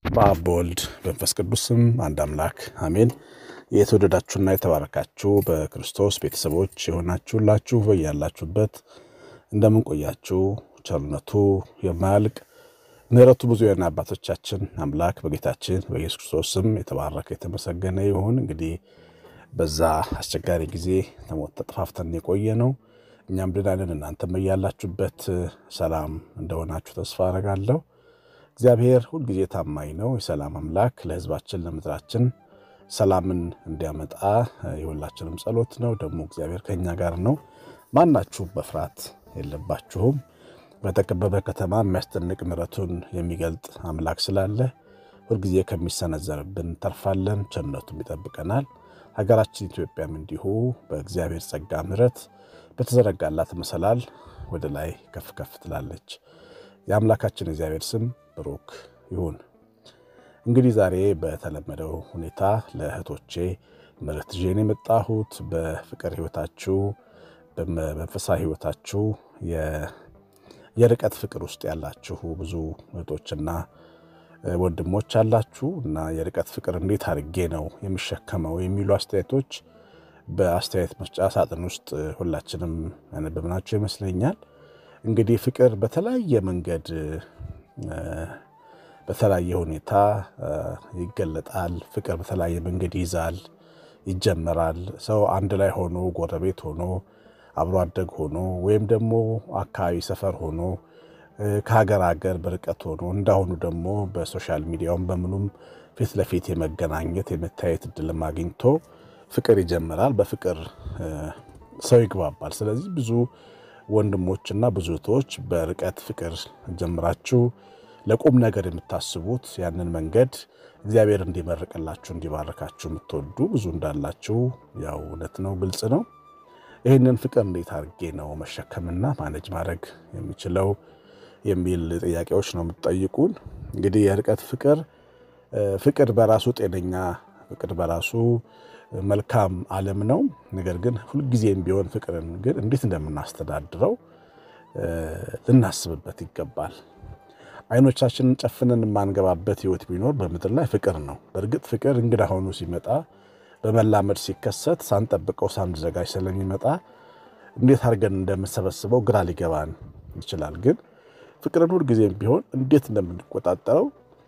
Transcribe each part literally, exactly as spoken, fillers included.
በአብ ወልድ በመንፈስ ቅዱስም አንድ አምላክ አሜን። የተወደዳችሁና የተባረካችሁ በክርስቶስ ቤተሰቦች የሆናችሁላችሁ በያላችሁበት እንደምን ቆያችሁ? ቸርነቱ የማያልቅ ምሕረቱ ብዙ የሆነ አባቶቻችን አምላክ በጌታችን በኢየሱስ ክርስቶስም የተባረከ የተመሰገነ ይሁን። እንግዲህ በዛ አስቸጋሪ ጊዜ ተሞት ተጠፋፍተን የቆየ ነው። እኛም ድናለን፣ እናንተም በያላችሁበት ሰላም እንደሆናችሁ ተስፋ አደርጋለሁ። እግዚአብሔር ሁሉ ጊዜ ታማኝ ነው። የሰላም አምላክ ለሕዝባችን ለምድራችን ሰላምን እንዲያመጣ የሁላችንም ጸሎት ነው። ደግሞ እግዚአብሔር ከኛ ጋር ነው። ማናችሁ በፍርሃት የለባችሁም። በተከበበ ከተማ የሚያስደንቅ ምሕረቱን የሚገልጥ አምላክ ስላለ ሁሉ ጊዜ ከሚሰነዘርብን ተርፋለን፣ ቸርነቱም ይጠብቀናል። ሀገራችን ኢትዮጵያም እንዲሁ በእግዚአብሔር ጸጋ ምሕረት በተዘረጋላት መሰላል ወደ ላይ ከፍ ከፍ ትላለች። የአምላካችን እግዚአብሔር ስም ብሩክ ይሁን። እንግዲህ ዛሬ በተለመደው ሁኔታ ለእህቶቼ ምሕረት ይዤ ነው የመጣሁት። በፍቅር ሕይወታችሁ በመንፈሳዊ ሕይወታችሁ የርቀት ፍቅር ውስጥ ያላችሁ ብዙ እህቶችና ወንድሞች አላችሁ እና የርቀት ፍቅር እንዴት አድርጌ ነው የሚሸከመው የሚሉ አስተያየቶች በአስተያየት መስጫ ሳጥን ውስጥ ሁላችንም ያነበብናቸው ይመስለኛል። እንግዲህ ፍቅር በተለያየ መንገድ በተለያየ ሁኔታ ይገለጣል። ፍቅር በተለያየ መንገድ ይዛል፣ ይጀመራል። ሰው አንድ ላይ ሆኖ ጎረቤት ሆኖ አብሮ አደግ ሆኖ ወይም ደግሞ አካባቢ ሰፈር ሆኖ ከሀገር ሀገር በርቀት ሆኖ እንዳሁኑ ደግሞ በሶሻል ሚዲያውም በምኑም ፊት ለፊት የመገናኘት የመታየት እድል አግኝቶ ፍቅር ይጀምራል። በፍቅር ሰው ይግባባል። ስለዚህ ብዙ ወንድሞችና ብዙ እህቶች በርቀት ፍቅር ጀምራችሁ ለቁም ነገር የምታስቡት ያንን መንገድ እግዚአብሔር እንዲመርቅላችሁ እንዲባርካችሁ የምትወዱ ብዙ እንዳላችሁ ያው እውነት ነው፣ ግልጽ ነው። ይህንን ፍቅር እንዴት አድርጌ ነው መሸከምና ማኔጅ ማድረግ የሚችለው የሚል ጥያቄዎች ነው የምትጠይቁን። እንግዲህ የርቀት ፍቅር ፍቅር በራሱ ጤነኛ ፍቅር በራሱ መልካም ዓለም ነው። ነገር ግን ሁልጊዜም ቢሆን ፍቅርን ግን እንዴት እንደምናስተዳድረው ልናስብበት ይገባል። አይኖቻችንን ጨፍነን የማንገባበት ህይወት ቢኖር በምድር ላይ ፍቅር ነው። በእርግጥ ፍቅር እንግዳ ሆኖ ሲመጣ በመላመድ ሲከሰት ሳንጠብቀው ሳንዘጋጅ ስለሚመጣ እንዴት አድርገን እንደምንሰበስበው ግራ ሊገባን ይችላል። ግን ፍቅርን ሁልጊዜም ቢሆን እንዴት እንደምንቆጣጠረው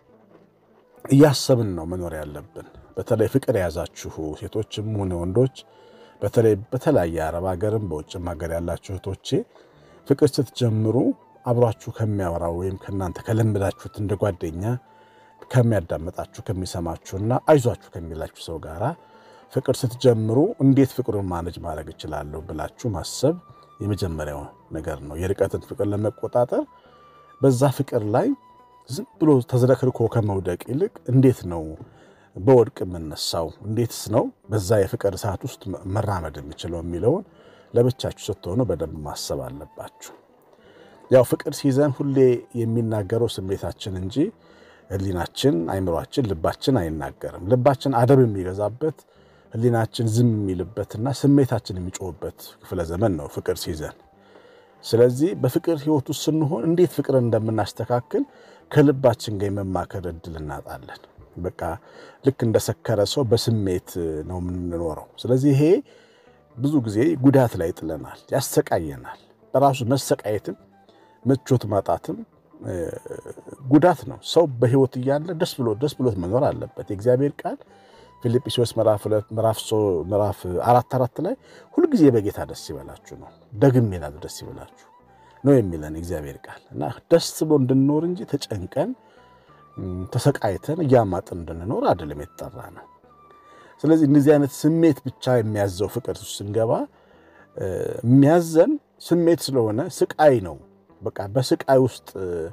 እያሰብን ነው መኖር ያለብን። በተለይ ፍቅር የያዛችሁ ሴቶችም ሆነ ወንዶች በተለይ በተለያየ አረብ ሀገርም በውጭም ሀገር ያላችሁ እህቶቼ ፍቅር ስትጀምሩ አብራችሁ ከሚያወራው ወይም ከናንተ ከለምዳችሁት እንደ ጓደኛ ከሚያዳምጣችሁ ከሚሰማችሁና አይዟችሁ ከሚላችሁ ሰው ጋራ ፍቅር ስትጀምሩ እንዴት ፍቅሩን ማኔጅ ማድረግ ይችላል ብላችሁ ማሰብ የመጀመሪያው ነገር ነው። የርቀትን ፍቅር ለመቆጣጠር በዛ ፍቅር ላይ ዝም ብሎ ተዝረክርኮ ከመውደቅ ይልቅ እንዴት ነው በወድቅ የምነሳው፣ እንዴትስ ነው በዛ የፍቅር ሰዓት ውስጥ መራመድ የሚችለው የሚለውን ለብቻችሁ ስትሆኑ በደንብ ማሰብ አለባችሁ። ያው ፍቅር ሲይዘን ሁሌ የሚናገረው ስሜታችን እንጂ ህሊናችን፣ አይምሮአችን፣ ልባችን አይናገርም። ልባችን አደብ የሚገዛበት ህሊናችን ዝም የሚልበትና ስሜታችን የሚጮህበት ክፍለ ዘመን ነው ፍቅር ሲይዘን። ስለዚህ በፍቅር ህይወት ውስጥ ስንሆን እንዴት ፍቅር እንደምናስተካክል ከልባችን ጋር የመማከር እድል እናጣለን። በቃ ልክ እንደሰከረ ሰው በስሜት ነው የምንኖረው። ስለዚህ ይሄ ብዙ ጊዜ ጉዳት ላይ ጥለናል፣ ያሰቃየናል። በራሱ መሰቃየትም ምቾት ማጣትም ጉዳት ነው። ሰው በህይወት እያለ ደስ ብሎ ደስ ብሎት መኖር አለበት። የእግዚአብሔር ቃል ፊልጵስዩስ ምዕራፍ ሁለት ምዕራፍ ምዕራፍ አራት አራት ላይ ሁሉ ጊዜ በጌታ ደስ ይበላችሁ ነው፣ ደግሜ ይላል ደስ ይበላችሁ ነው የሚለን እግዚአብሔር ቃል እና ደስ ብሎ እንድንኖር እንጂ ተጨንቀን ተሰቃይተን ያማጥን እንድንኖር አይደለም የተጠራ ነው። ስለዚህ እንደዚህ አይነት ስሜት ብቻ የሚያዘው ፍቅር ስንገባ የሚያዘን ስሜት ስለሆነ ስቃይ ነው። በቃ በስቃይ ውስጥ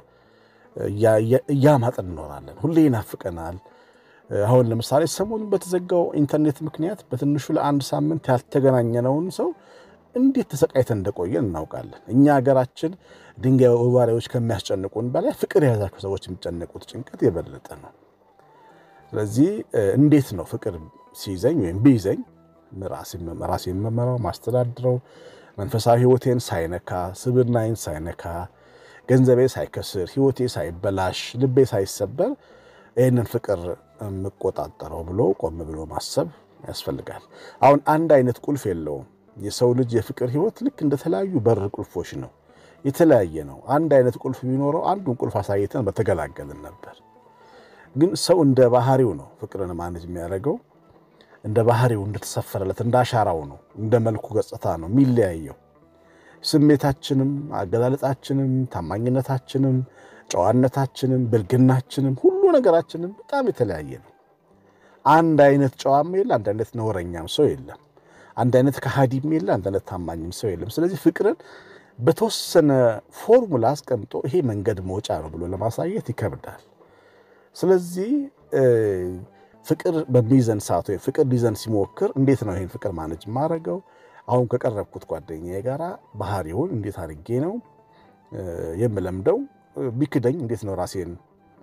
ያማጥን እንኖራለን። ሁሌ ይናፍቀናል። አሁን ለምሳሌ ሰሞኑን በተዘጋው ኢንተርኔት ምክንያት በትንሹ ለአንድ ሳምንት ያልተገናኘነውን ሰው እንዴት ተሰቃይተን እንደቆየን እናውቃለን። እኛ ሀገራችን ድንጋይ ወባሪዎች ከሚያስጨንቁን በላይ ፍቅር የያዛቸው ሰዎች የሚጨነቁት ጭንቀት የበለጠ ነው። ስለዚህ እንዴት ነው ፍቅር ሲይዘኝ ወይም ቢይዘኝ ራሴን ራሴን መመራው ማስተዳድረው መንፈሳዊ ህይወቴን ሳይነካ ስብናይን ሳይነካ ገንዘቤ ሳይከስር ህይወቴ ሳይበላሽ ልቤ ሳይሰበር ይሄንን ፍቅር መቆጣጠረው ብሎ ቆም ብሎ ማሰብ ያስፈልጋል አሁን አንድ አይነት ቁልፍ የለውም የሰው ልጅ የፍቅር ህይወት ልክ እንደተለያዩ በር ቁልፎች ነው የተለያየ ነው አንድ አይነት ቁልፍ ቢኖረው አንዱን ቁልፍ አሳይተን በተገላገልን ነበር ግን ሰው እንደ ባህሪው ነው ፍቅርን ማኔጅ የሚያደርገው እንደ ባህሪው እንደተሰፈረለት እንዳሻራው ነው እንደ መልኩ ገጽታ ነው የሚለያየው ስሜታችንም አገላለጣችንም ታማኝነታችንም ጨዋነታችንም ብልግናችንም ሁሉ ነገራችንም በጣም የተለያየ ነው አንድ አይነት ጨዋም የለ አንድ አይነት ነውረኛም ሰው የለም አንድ አይነት ከሃዲም የለ አንድ አይነት ታማኝም ሰው የለም ስለዚህ ፍቅርን በተወሰነ ፎርሙላ አስቀምጦ ይሄ መንገድ መውጫ ነው ብሎ ለማሳየት ይከብዳል ስለዚህ ፍቅር በሚዘን ሰዓት ወይ ፍቅር ሊዘን ሲሞክር እንዴት ነው ይሄን ፍቅር ማኔጅ ማድረገው አሁን ከቀረብኩት ጓደኛዬ ጋራ ባህሪውን እንዴት አድርጌ ነው የምለምደው ቢክደኝ እንዴት ነው ራሴን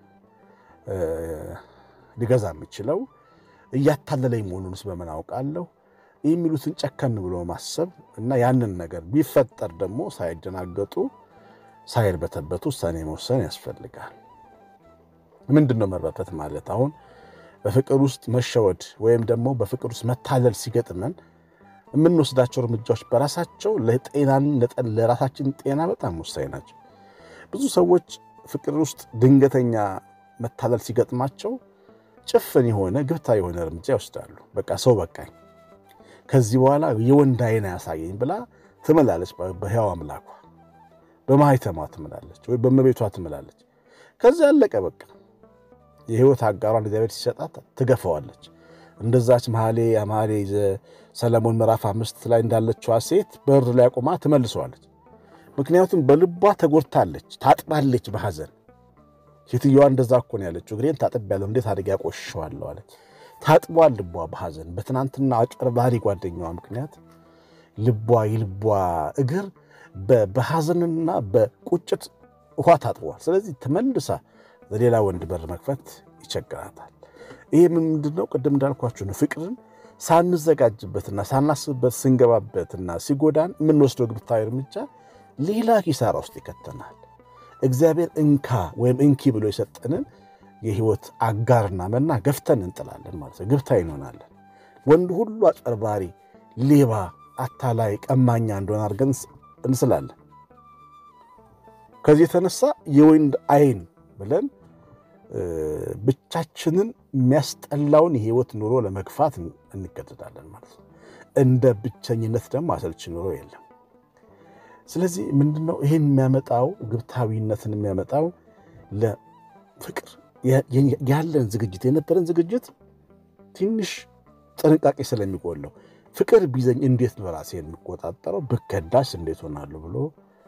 ሊገዛ የምችለው እያታለለኝ መሆኑንስ በምን አውቃለሁ የሚሉትን ጨከን ብሎ ማሰብ እና ያንን ነገር ቢፈጠር ደግሞ ሳይደናገጡ ሳይርበተበቱ ሰኔ መወሰን ያስፈልጋል ምንድነው መርበተት ማለት አሁን በፍቅር ውስጥ መሸወድ ወይም ደግሞ በፍቅር ውስጥ መታለል ሲገጥመን የምንወስዳቸው እርምጃዎች በራሳቸው ለጤናን ለራሳችን ጤና በጣም ወሳኝ ናቸው ብዙ ሰዎች ፍቅር ውስጥ ድንገተኛ መታለል ሲገጥማቸው ጭፍን የሆነ ግብታ የሆነ እርምጃ ይወስዳሉ በቃ ሰው በቃኝ ከዚህ በኋላ የወንድ አይና ያሳየኝ ብላ ትመላለች በህያው አምላኳ በማይተማ ትመላለች ወይ በመቤቷ ትመላለች ከዛ ያለቀ በቃ የህይወት አጋሯን እግዚአብሔር ሲሰጣት ትገፈዋለች እንደዛች መሐሌ አማሌ ሰለሞን ምዕራፍ አምስት ላይ እንዳለችው ሴት በር ላይ ቆማ ትመልሰዋለች ምክንያቱም በልቧ ተጎርታለች ታጥባለች በሐዘን ሴትየዋ እንደዛ እኮ ነው ያለችው ግሬን ታጥባለች እንዴት አድርጋ ያቆሽሸዋለሁ አለች ታጥቧል ልቧ በሐዘን በትናንትና አጭበርባሪ ጓደኛዋ ምክንያት ልቧ ይልቧ እግር በሐዘንና በቁጭት ውሃ ታጥቧል ስለዚህ ተመልሳ ለሌላ ወንድ በር መክፈት ይቸግራታል ይሄ ምንድነው ቀደም እንዳልኳችሁ ነው ፍቅርን ሳንዘጋጅበትና ሳናስብበት ስንገባበትና ሲጎዳን ምን ወስዶ ግብታዊ እርምጃ ሌላ ኪሳራ ውስጥ ይከተናል እግዚአብሔር እንካ ወይም እንኪ ብሎ የሰጠንን የህይወት አጋርና መና ገፍተን እንጥላለን ማለት ነው ግብታዊ እንሆናለን ወንድ ሁሉ አጭበርባሪ ሌባ አታላይ ቀማኛ እንደሆነ አድርገን እንስላለን ከዚህ የተነሳ የወንድ አይን ብለን ብቻችንን የሚያስጠላውን የህይወት ኑሮ ለመግፋት እንገደዳለን ማለት ነው እንደ ብቸኝነት ደግሞ አሰልቺ ኑሮ የለም ስለዚህ ምንድነው ይሄን የሚያመጣው ግብታዊነትን የሚያመጣው ለፍቅር ያለን ዝግጅት የነበረን ዝግጅት ትንሽ ጥንቃቄ ስለሚጎለው ፍቅር ቢዘኝ እንዴት ነው ራሴን የምቆጣጠረው በከዳስ እንዴት ሆናለሁ ብሎ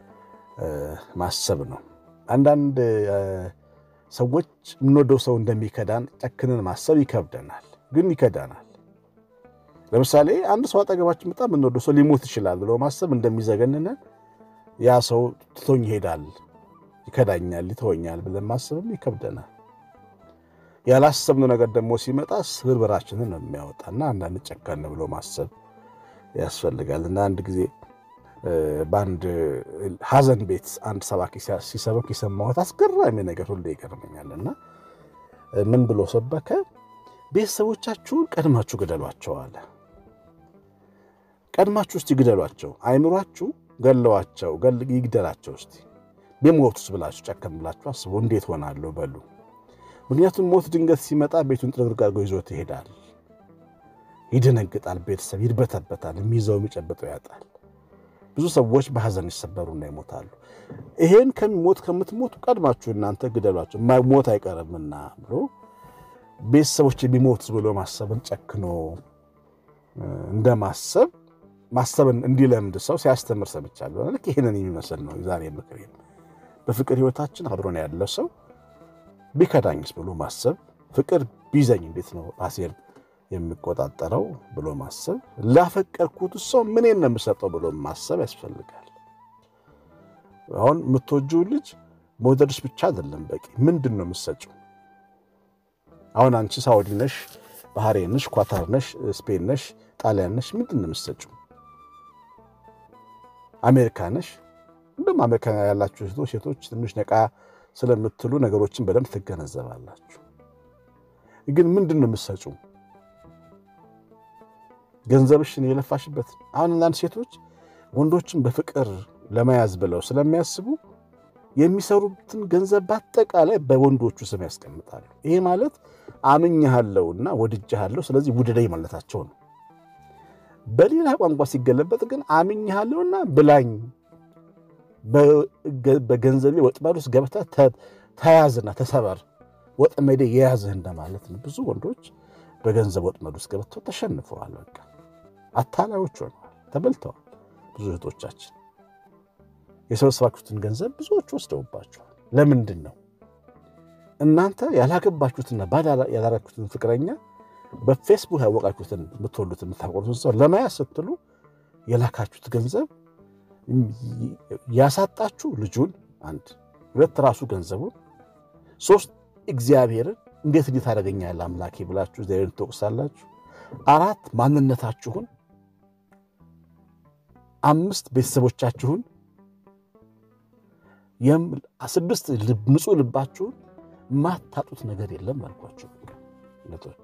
ማሰብ ነው አንዳንድ ሰዎች ምንወደው ሰው እንደሚከዳን ጨክነን ማሰብ ይከብደናል ግን ይከዳናል ለምሳሌ አንድ ሰው አጠገባችን በጣም ምንወደው ሰው ሊሞት ይችላል ብሎ ማሰብ እንደሚዘገነን ያ ሰው ትቶኝ ይሄዳል ይከዳኛል ይተወኛል ብለን ማሰብም ይከብደናል ያላሰብነው ነገር ደግሞ ሲመጣ ስብርብራችንን ነው የሚያወጣና አንዳንድ ጨካን ብሎ ማሰብ ያስፈልጋልና አንድ ጊዜ ባንድ ሐዘን ቤት አንድ ሰባኪ ሲሰበክ ይሰማሁት አስገራሚ ነገር ሁሉ ይገርመኛልና ምን ብሎ ሰበከ ቤተሰቦቻችሁን ቀድማችሁ ገደሏቸው አለ ቀድማችሁ እስቲ ገደሏቸው አይምሯችሁ ገለዋቸው ገል ይግደላቸው እስቲ በሞቱስ ብላችሁ ጨከም ብላችሁ አስቡ እንዴት ሆናለሁ በሉ ምክንያቱም ሞት ድንገት ሲመጣ ቤቱን ጥርግርግ አድርጎ ይዞት ይሄዳል ይደነግጣል ቤተሰብ ይርበተበታል የሚይዘው የሚጨበጠው ያጣል ብዙ ሰዎች በሐዘን ይሰበሩና ይሞታሉ ይሄን ከሞት ከምትሞቱ ቀድማችሁ እናንተ ግደሏቸው ሞት አይቀርምና ብሎ ቤተሰቦች ቢሞት ብሎ ማሰብን ጨክኖ እንደማሰብ ማሰብን እንዲለምድ ሰው ሲያስተምር ሰምቻለሁ ልክ ይሄንን የሚመስል ነው ዛሬ ምክሬ በፍቅር ህይወታችን አብሮን ያለው ሰው ቢከዳኝስ ብሎ ማሰብ ፍቅር ቢዘኝ እንዴት ነው ራሴን የሚቆጣጠረው ብሎ ማሰብ ላፈቀርኩት ሰው ምን እንደምሰጠው ብሎ ማሰብ ያስፈልጋል አሁን ምትወጂው ልጅ ሞዴልሽ ብቻ አይደለም በቂ ምንድነው የምትሰጪው አሁን አንቺ ሳውዲ ነሽ ባህሬን ነሽ ኳታር ነሽ ስፔን ነሽ ጣሊያን ነሽ ምንድነው የምትሰጪው አሜሪካ ነሽ እንደም አሜሪካ ያላችሁ ሴቶች ትንሽ ነቃ ስለምትሉ ነገሮችን በደንብ ትገነዘባላችሁ ግን ምንድነው የምትሰጪው ገንዘብሽን የለፋሽበት አሁን አንዳንድ ሴቶች ወንዶችን በፍቅር ለማያዝ ብለው ስለሚያስቡ የሚሰሩትን ገንዘብ በአጠቃላይ በወንዶቹ ስም ያስቀምጣሉ ይሄ ማለት አምኛለሁና ወድጃለሁ ስለዚህ ውደደኝ ማለታቸው ነው በሌላ ቋንቋ ሲገለበጥ ግን አምኛለሁና ብላኝ በገንዘቤ ወጥመድ ውስጥ ገብታ ተያዝና ተሰበር ወጥመዴ የያዝህ እንደማለት ነው ብዙ ወንዶች በገንዘብ ወጥመድ ውስጥ ገብተው ተሸንፈዋል በቃ አታላዮች ሆነዋል ተበልተዋል ብዙ እህቶቻችን የሰበሰባችሁትን ገንዘብ ብዙዎች ወስደውባቸዋል ለምንድን ነው እናንተ ያላገባችሁትና ባዳ ያላረኩትን ፍቅረኛ በፌስቡክ ያወቃችሁትን ምትወሉት ምታቆሩት ሰው ለማያስ ስትሉ የላካችሁት ገንዘብ ያሳጣችሁ ልጁን አንድ ሁለት ራሱ ገንዘቡን ሶስት እግዚአብሔርን እንዴት እንዴት አደረገኛል አምላኬ ብላችሁ ዘይን ተቆሳላችሁ አራት ማንነታችሁን አምስት ቤተሰቦቻችሁን የም ስድስት ንጹህ ልባችሁን ማታጡት ነገር የለም አልኳችሁ ለቶች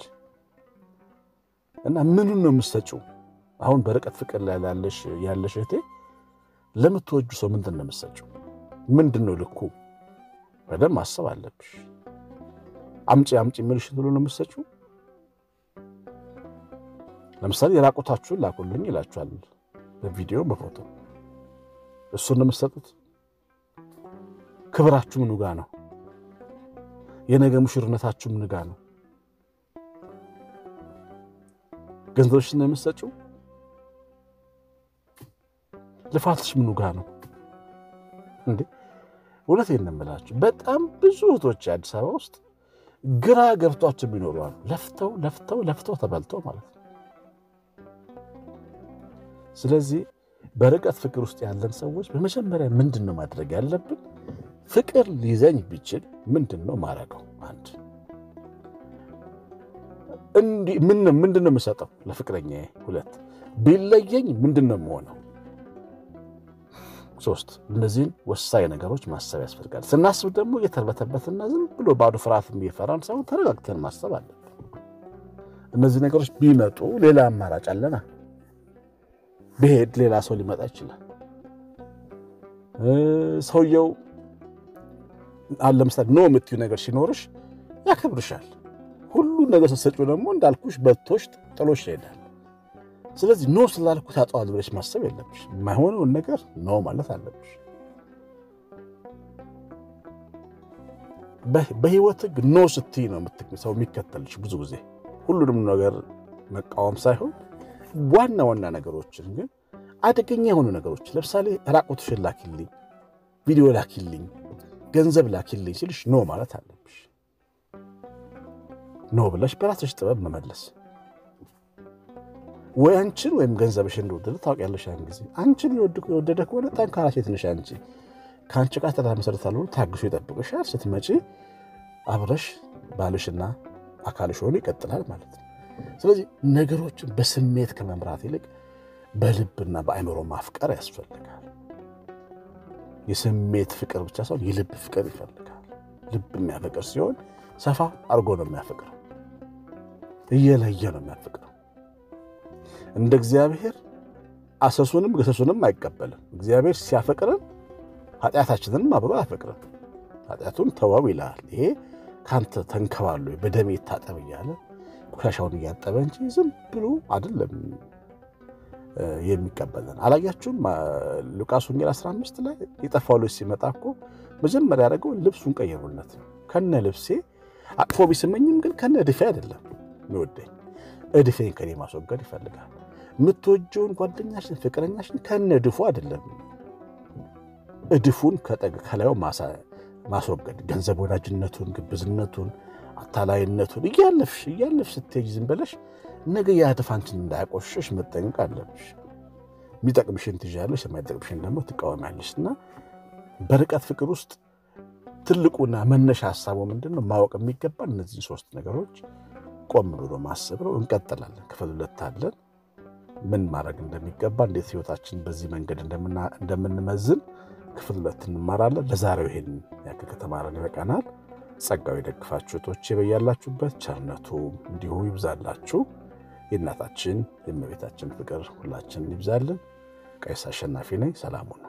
እና ምኑን ነው የምትሰጪው አሁን በርቀት ፍቅር ላይ ያለሽ ያለሽ እህቴ ለምትወጁ ሰው ምንድነው የምትሰጪው ምንድነው ልኩ በደም ማሰብ አለብሽ አምጪ አምጪ ምልሽ ብሎ ነው የምትሰጪው ለምሳሌ የራቆታችሁን ላኩልኝ ይላችኋል በቪዲዮ በፎቶ እሱን ነው የምትሰጡት ክብራችሁ ምን ጋር ነው የነገ ሙሽርነታችሁ ምን ጋር ነው ገንዘብሽን ነው የምትሰጪው ለፋትሽ ምን ጋር ነው እንዴ ወለቴን ነው የምላችሁ በጣም ብዙ እህቶች አዲስ አበባ ውስጥ ግራ ገብቷቸው ቢኖሩ አሉ ለፍተው ለፍተው ለፍተው ተበልተው ማለት ነው ስለዚህ በርቀት ፍቅር ውስጥ ያለን ሰዎች በመጀመሪያ ምንድነው ማድረግ ያለብን ፍቅር ሊዘኝ ቢችል ምንድነው ማረጋው አንድ እንዲ ምን ምንድነው መሰጠው ለፍቅረኛዬ ሁለት ቢለየኝ ምንድነው መሆነው ሶስት እነዚህን ወሳኝ ነገሮች ማሰብ ያስፈልጋል ስናስብ ደግሞ የተርበተበትና ዝም ብሎ ባዶ ፍራፍም ይፈራን ሰው ተረጋግተን ማሰብ አለብን እነዚህ ነገሮች ቢመጡ ሌላ አማራጭ አለና በሄድ ሌላ ሰው ሊመጣ ይችላል ሰውየው አለምሳሌ ነው የምትዩ ነገር ሲኖርሽ ያከብርሻል ሁሉ ነገር ሰሰጪው ደግሞ እንዳልኩሽ በቶሽ ጥሎሽ ይሄዳል ስለዚህ ኖ ስላልኩ ታጣዋል ብለሽ ማሰብ የለብሽ ማይሆነው ነገር ኖ ማለት አለብሽ በህይወት ኖ ስትይ ነው የምትሰው የሚከተልሽ ብዙ ጊዜ ሁሉንም ነገር መቃወም ሳይሆን ዋና ዋና ነገሮችን ግን አደገኛ የሆኑ ነገሮች ለምሳሌ ራቆትሽን ላኪልኝ ቪዲዮ ላኪልኝ ገንዘብ ላኪልኝ ሲልሽ ኖ ማለት አለብሽ ኖ ብለሽ በራስሽ ጥበብ መመለስ ወይ አንቺን ወይም ገንዘብሽን እንደወደደ ታውቂያለሽ ያን ጊዜ አንቺን ይወድቁ ይወደደ ከሆነ ጠንካራ ሴት ነሽ አንቺ ካንቺ ጋር ተመሰርታለሁ ታግሶ ይጠብቅሻል ስትመጪ አብረሽ ባልሽና አካልሽ ሆኖ ይቀጥላል ማለት ነው ስለዚህ ነገሮችን በስሜት ከመምራት ይልቅ በልብና በአይምሮ ማፍቀር ያስፈልጋል የስሜት ፍቅር ብቻ ሳይሆን የልብ ፍቅር ይፈልጋል ልብ የሚያፈቅር ሲሆን ሰፋ አርጎ ነው የሚያፈቅረው እየለየ ነው የሚያፈቅረው እንደ እግዚአብሔር አሰሱንም ገሰሱንም አይቀበልም እግዚአብሔር ሲያፈቅረን ኃጢያታችንን አብሮ ያፈቅረን ኃጢያቱን ተዋው ይላል ይሄ ካንተ ተንከባሉ በደም ይታጠብ ይያለ ቆሻሻውን ያጠበ እንጂ ዝም ብሎ አይደለም የሚቀበለን አላያችሁም ሉቃስ ወንጌል አስራ አምስት ላይ የጠፋው ልጅ ሲመጣኮ መጀመሪያ ያደረገው ልብሱን ቀየሩለት ከነ ልብሴ አቅፎ ቢስመኝም ግን ከነ ድፌ አይደለም ነው እድፌን ከኔ ማስወገድ ይፈልጋል ምትወጂውን ጓደኛሽን ፍቅረኛሽን ከነ ድፉ አይደለም እድፉን ከጠግ ከላዩ ማሳ ማስወገድ ገንዘብ ወዳጅነቱን ግብዝነቱን አታላይነቱን ይያለፍሽ ይያለፍሽ ስትይ ዝም ብለሽ ነገ ያደፋንችን እንዳያቆሽሽ መጠንቀቅ አለብሽ የሚጠቅምሽን ትይዣለሽ የማይጠቅምሽን ደግሞ ትቃወማለሽና በርቀት ፍቅር ውስጥ ትልቁና መነሻ ሐሳቡ ምንድነው ማወቅ የሚገባ እነዚህ ሶስት ነገሮች ቆም ብሎ ማሰብ ነው እንቀጥላለን ክፍል ሁለት አለን ምን ማድረግ እንደሚገባ እንዴት ህይወታችን በዚህ መንገድ እንደምና እንደምንመዝን ክፍል ሁለት እንማራለን ለዛሬው ይሄን ያከ ከተማረን ይበቃናል ጸጋው ይደግፋችሁ እህቶቼ በያላችሁበት ቸርነቱ እንዲሁ ይብዛላችሁ። የእናታችን የእመቤታችን ፍቅር ሁላችንን ይብዛልን። ቀሲስ አሸናፊ ነኝ። ሰላም ሁኑ።